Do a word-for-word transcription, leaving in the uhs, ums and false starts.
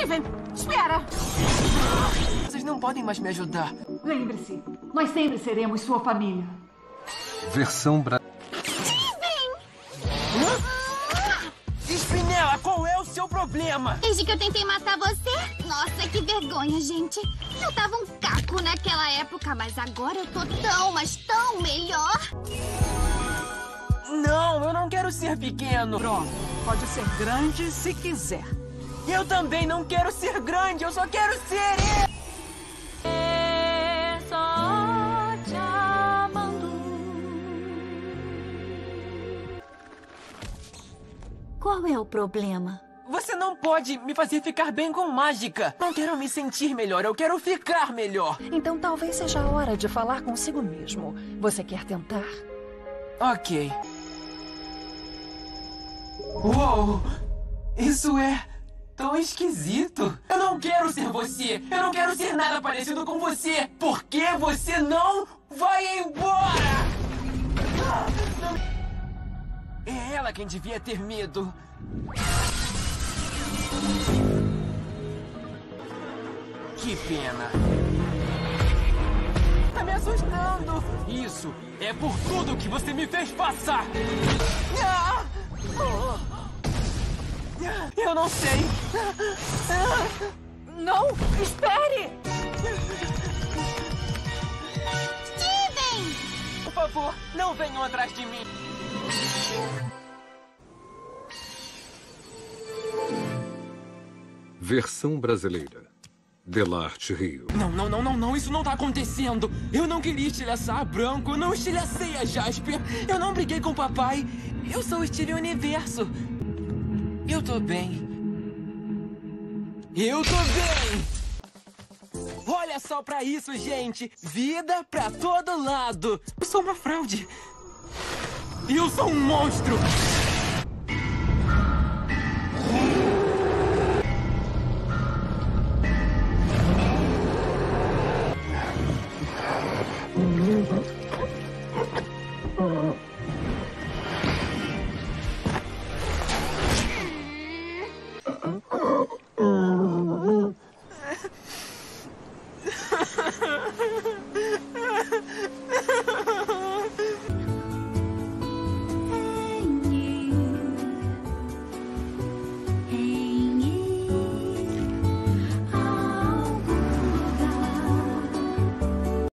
Steven, espera! Vocês não podem mais me ajudar. Lembre-se, nós sempre seremos sua família. Versão brasileira. Spinella, qual é o seu problema? Desde que eu tentei matar você? Nossa, que vergonha, gente. Eu tava um caco naquela época, mas agora eu tô tão, mas tão melhor. Não, eu não quero ser pequeno. Pronto, pode ser grande se quiser. Eu também não quero ser grande, eu só quero ser ele. É só te amando. Qual é o problema? Você não pode me fazer ficar bem com mágica. Não quero me sentir melhor, eu quero ficar melhor. Então talvez seja a hora de falar consigo mesmo. Você quer tentar? Ok. Uou! Isso é tão esquisito. Eu não quero ser você. Eu não quero ser nada parecido com você. Por que você não vai embora? É ela quem devia ter medo. Que pena. Tá me assustando. Isso é por tudo que você me fez passar. Ah! Oh! Eu não sei. Não, espere! Steven! Por favor, não venham atrás de mim. Versão brasileira. Delarte Rio. Não, não, não, não, não, isso não tá acontecendo. Eu não queria estilhaçar a Branco, eu não estilhacei a Jasper. Eu não briguei com o papai. Eu sou o Steven Universo. Eu tô bem. Eu tô bem! Olha só pra isso, gente! Vida pra todo lado! Eu sou uma fraude! Eu sou um monstro!